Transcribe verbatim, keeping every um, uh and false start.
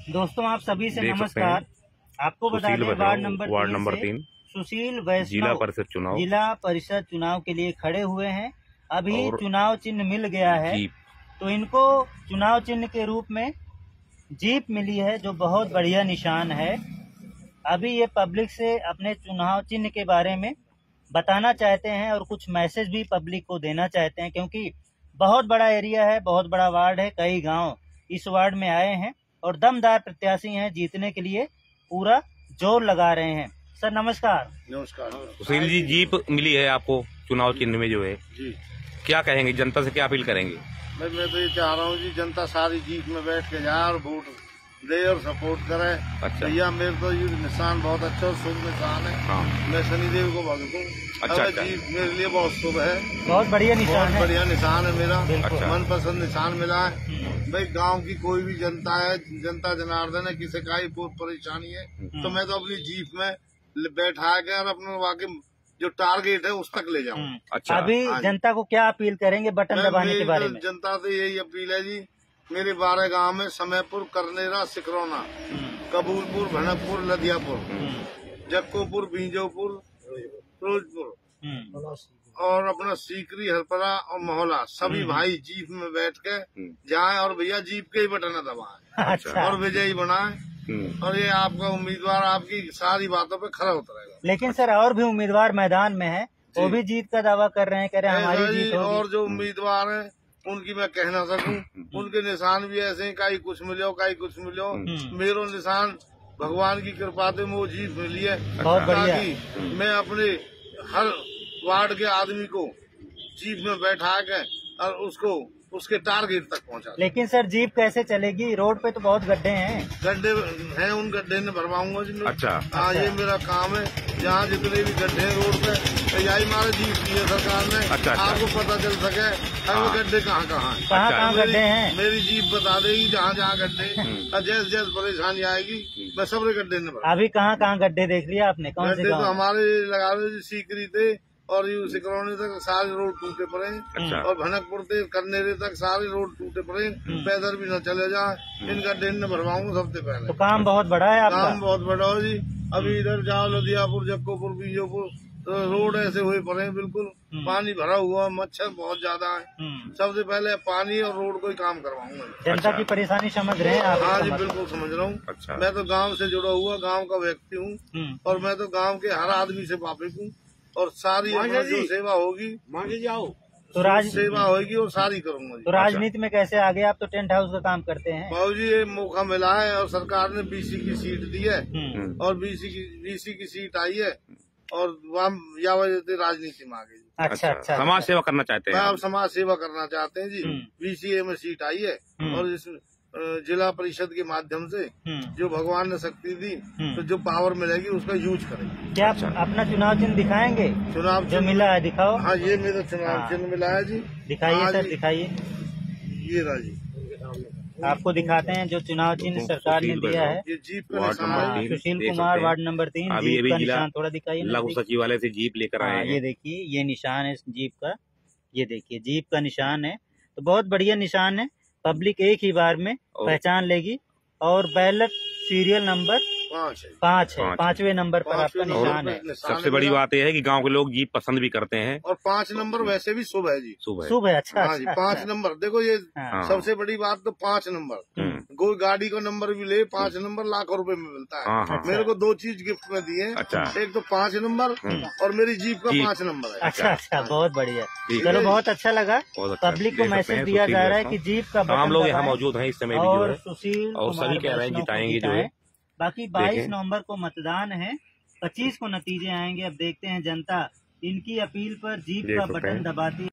दोस्तों आप सभी से नमस्कार। आपको बता दें वार्ड नंबर वार्ड नंबर तीन सुशील वैष्णव जिला परिषद चुनाव जिला परिषद चुनाव के लिए खड़े हुए हैं। अभी चुनाव चिन्ह मिल गया है, तो इनको चुनाव चिन्ह के रूप में जीप मिली है, जो बहुत बढ़िया निशान है। अभी ये पब्लिक से अपने चुनाव चिन्ह के बारे में बताना चाहते हैं और कुछ मैसेज भी पब्लिक को देना चाहते हैं, क्योंकि बहुत बड़ा एरिया है, बहुत बड़ा वार्ड है, कई गांव इस वार्ड में आए हैं और दमदार प्रत्याशी हैं, जीतने के लिए पूरा जोर लगा रहे हैं। सर नमस्कार। नमस्कार। सुशील जी, जीप मिली है आपको चुनाव चिन्ह में जो है जी, क्या कहेंगे, जनता से क्या अपील करेंगे? मैं मैं तो ये चाह रहा हूँ जी, जनता सारी जीप में बैठ के जाए और वोट दे और सपोर्ट करे। अच्छा। भैया मेरे तो ये निशान बहुत अच्छा और शुभ निशान है। हाँ। मैं शनिदेव को भक्त हूँ। अच्छा, अच्छा। जीप मेरे लिए बहुत शुभ है, बहुत बढ़िया निशान बहुत है। बढ़िया निशान है मेरा। अच्छा। मनपसंद निशान मिला है। भाई गांव की कोई भी जनता है, जनता जनार्दन है, किसी का ही परेशानी है तो मैं तो अपनी जीप में बैठा के और अपने वाकई जो टारगेट है उस तक ले जाऊँ। अच्छा। अभी जनता को क्या अपील करेंगे बटन दबाने के बारे में? जनता से यही अपील है जी, मेरे बारह गांव में समयपुर, करनेरा, सिकरौना, कबूलपुर, भनकपुर, लदियापुर, जक्कोपुर, बीजोपुर, फिरोजपुर और अपना सीकरी, हरपरा और मोहला, सभी भाई जीप में बैठ के जाएं और भैया जीप के ही बटन दबाएं। अच्छा। और विजयी बनाएं और ये आपका उम्मीदवार आपकी सारी बातों पे खरा उतरेगा। लेकिन सर और भी उम्मीदवार मैदान में है, वो भी जीत का दावा कर रहे हैं, कह रहे हैं हमारी जीत होगी। और जो उम्मीदवार हैं उनकी मैं कह ना सकूं, उनके निशान भी ऐसे ही, कहीं कुछ मिलो कहीं कुछ मिलो। मेरो निशान भगवान की कृपा से वो जीत मिली है, ताकि मैं अपने हर वार्ड के आदमी को जीप में बैठा के और उसको उसके टारगेट तक पहुंचा। लेकिन सर जीप कैसे चलेगी? रोड पे तो बहुत गड्ढे हैं। गड्ढे हैं, उन गड्ढे में भरवाऊंगा जी। अच्छा। हाँ, ये मेरा काम है। जहाँ जितने भी गड्ढे हैं रोड पे, तो यही हमारे जीप की है सरकार ने। अच्छा, अच्छा। आपको पता चल सके हमें गड्ढे कहाँ कहाँ हैं, कहाँ कहाँ गड्ढे हैं। मेरी जीप बता देगी जहाँ जहाँ गड्ढे। और जैसे जैसे परेशानी आएगी मैं सबरे गड्ढे में। अभी कहाँ कहाँ गड्ढे देख लिया आपने? कौन से गड्ढे तो गाँव? हमारे लगा लो सीकरी थे और ये सिकरौनी तक सारे रोड टूटे पड़े। अच्छा। और भनकपुर से करनेरे तक सारे रोड टूटे पड़े, पैदल भी न चले जाए। इन गड्ढे में भरवाऊंगा सबसे पहले। तो काम बहुत बड़ा है आपका। काम बहुत बड़ा है जी। अभी इधर जाओ लदियापुर, जक्कोपुर, बीजोपुर, तो रोड ऐसे हुए पड़े हैं, बिल्कुल पानी भरा हुआ, मच्छर बहुत ज्यादा है। सबसे पहले पानी और रोड को ही काम करवाऊंगा। जनता की परेशानी समझ रहे हैं आप? हाँ जी, बिल्कुल समझ रहा हूँ। अच्छा। मैं तो गाँव से जुड़ा हुआ गाँव का व्यक्ति हूँ और मैं तो गाँव के हर आदमी से वाकिफ हूँ और सारी जो सेवा होगी मांगे जाओ तो राज सेवा होगी और सारी करूंगा। तो राजनीति में कैसे आगे? आप तो टेंट हाउस का काम करते हैं। बाबू जी, ये मौका मिला है और सरकार ने बीसी की सीट दी है और बीसी की बीसी की सीट आई है और वाम या वजह राजनीति में आ गई। अच्छा अच्छा। समाज सेवा करना चाहते हैं आप? समाज सेवा करना चाहते हैं जी। बीसीए में सीट आई है और इस जिला परिषद के माध्यम से जो भगवान ने शक्ति दी, तो जो पावर मिलेगी उसका यूज करेंगे। क्या आप अपना चुनाव चिन्ह दिखाएंगे? चुनाव जो मिला है दिखाओ। हाँ, ये मेरा चुनाव चिन्ह मिला है जी। दिखाइए सर, दिखाइए। ये रहा जी, आपको दिखाते हैं जो चुनाव चिन्ह सरकार ने दिया है। ये जीप का निशान है। सुशील कुमार, वार्ड नंबर तीन, जीप का निशान थोड़ा दिखाइए। लघु सचिवालय से जीप लेकर आए हैं। ये देखिए, ये निशान है जीप का। ये देखिए जीप का निशान है, तो बहुत बढ़िया निशान है। पब्लिक एक ही बार में पहचान लेगी और बैलेट सीरियल नंबर पाँच है, पाँच है, पांचवें नंबर पर आपका निशान है। सबसे बड़ी बात यह है कि गांव के लोग जीप पसंद भी करते हैं और पाँच नंबर वैसे भी शुभ है जी। शुभ है, शुभ है। अच्छा, हाँ जी, पाँच नंबर देखो ये सबसे बड़ी बात तो पाँच नंबर। कोई गाड़ी का नंबर भी ले, पाँच नंबर लाखों रुपए में मिलता है। मेरे को दो चीज गिफ्ट में दिए। अच्छा। एक तो पाँच नंबर और मेरी जीप का पाँच नंबर है। अच्छा अच्छा, बहुत बढ़िया। चलो, बहुत अच्छा लगा। पब्लिक को मैसेज दिया जा रहा है कि जीप का हम लोग यहाँ मौजूद हैं इस समय भी जो है, सुशील और सभी कह रहे हैं जिताएंगे जो है। बाकी बाईस नवंबर को मतदान है, पच्चीस को नतीजे आएंगे। अब देखते हैं जनता इनकी अपील पर जीप का बटन दबाती